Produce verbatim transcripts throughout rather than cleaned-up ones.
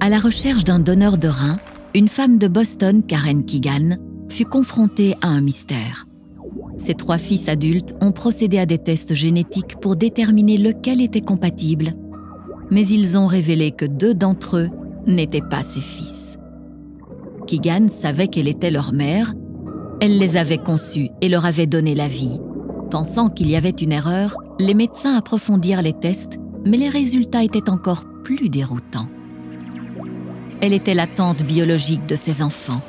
À la recherche d'un donneur de rein, une femme de Boston, Karen Keegan, fut confrontée à un mystère. Ses trois fils adultes ont procédé à des tests génétiques pour déterminer lequel était compatible, mais ils ont révélé que deux d'entre eux n'étaient pas ses fils. Keegan savait quelle était leur mère, elle les avait conçus et leur avait donné la vie. Pensant qu'il y avait une erreur, les médecins approfondirent les tests, mais les résultats étaient encore plus déroutants. Elle était la tante biologique de ses enfants.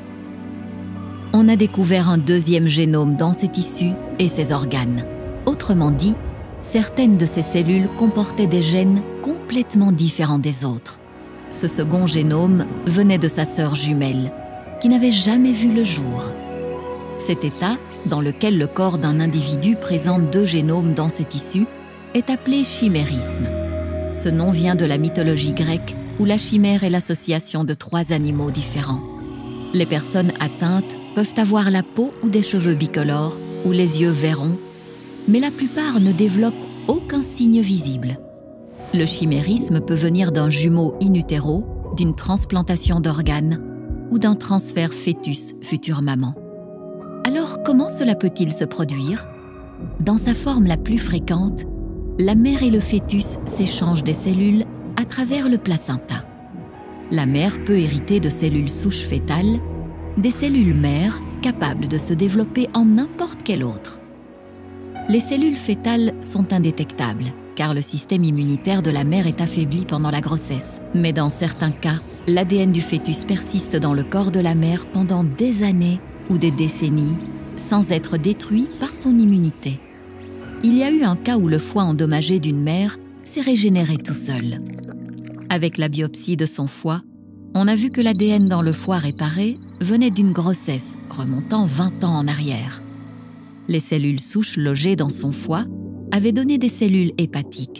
On a découvert un deuxième génome dans ses tissus et ses organes. Autrement dit, certaines de ces cellules comportaient des gènes complètement différents des autres. Ce second génome venait de sa sœur jumelle, qui n'avait jamais vu le jour. Cet état, dans lequel le corps d'un individu présente deux génomes dans ses tissus, est appelé chimérisme. Ce nom vient de la mythologie grecque, où la chimère est l'association de trois animaux différents. Les personnes atteintes peuvent avoir la peau ou des cheveux bicolores ou les yeux verrons, mais la plupart ne développent aucun signe visible. Le chimérisme peut venir d'un jumeau in utero, d'une transplantation d'organes ou d'un transfert fœtus-future maman. Alors, comment cela peut-il se produire? Dans sa forme la plus fréquente, la mère et le fœtus s'échangent des cellules à travers le placenta. La mère peut hériter de cellules souches fétales, des cellules mères capables de se développer en n'importe quelle autre. Les cellules fétales sont indétectables, car le système immunitaire de la mère est affaibli pendant la grossesse. Mais dans certains cas, l'A D N du fœtus persiste dans le corps de la mère pendant des années ou des décennies, sans être détruit par son immunité. Il y a eu un cas où le foie endommagé d'une mère s'est régénéré tout seul. Avec la biopsie de son foie, on a vu que l'A D N dans le foie réparé venait d'une grossesse remontant vingt ans en arrière. Les cellules souches logées dans son foie avaient donné des cellules hépatiques.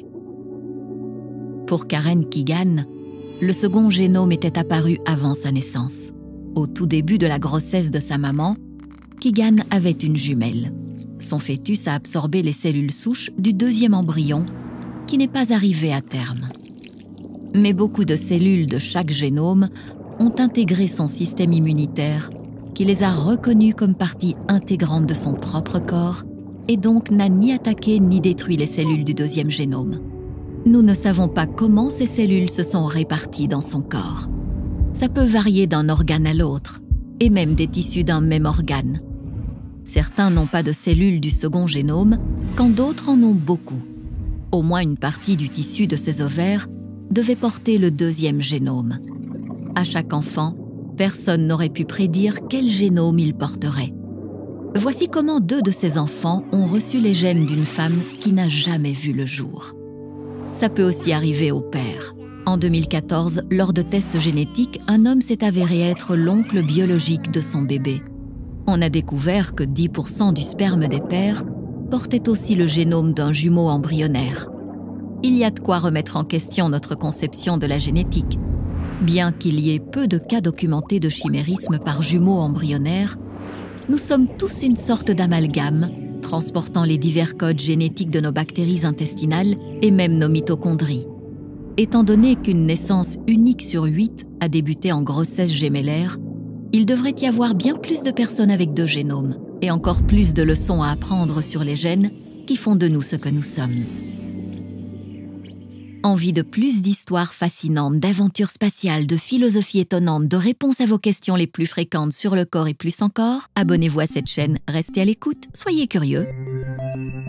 Pour Karen Keegan, le second génome était apparu avant sa naissance. Au tout début de la grossesse de sa maman, Keegan avait une jumelle. Son fœtus a absorbé les cellules souches du deuxième embryon, qui n'est pas arrivé à terme. Mais beaucoup de cellules de chaque génome ont intégré son système immunitaire, qui les a reconnues comme partie intégrante de son propre corps, et donc n'a ni attaqué ni détruit les cellules du deuxième génome. Nous ne savons pas comment ces cellules se sont réparties dans son corps. Ça peut varier d'un organe à l'autre, et même des tissus d'un même organe. Certains n'ont pas de cellules du second génome, quand d'autres en ont beaucoup. Au moins une partie du tissu de ses ovaires devait porter le deuxième génome. À chaque enfant, personne n'aurait pu prédire quel génome il porterait. Voici comment deux de ses enfants ont reçu les gènes d'une femme qui n'a jamais vu le jour. Ça peut aussi arriver au père. En deux mille quatorze, lors de tests génétiques, un homme s'est avéré être l'oncle biologique de son bébé. On a découvert que dix pour cent du sperme des pères portait aussi le génome d'un jumeau embryonnaire. Il y a de quoi remettre en question notre conception de la génétique. Bien qu'il y ait peu de cas documentés de chimérisme par jumeaux embryonnaires, nous sommes tous une sorte d'amalgame, transportant les divers codes génétiques de nos bactéries intestinales et même nos mitochondries. Étant donné qu'une naissance unique sur huit a débuté en grossesse gémellaire, il devrait y avoir bien plus de personnes avec deux génomes et encore plus de leçons à apprendre sur les gènes qui font de nous ce que nous sommes. Envie de plus d'histoires fascinantes, d'aventures spatiales, de philosophie étonnante, de réponses à vos questions les plus fréquentes sur le corps et plus encore? Abonnez-vous à cette chaîne, restez à l'écoute, soyez curieux.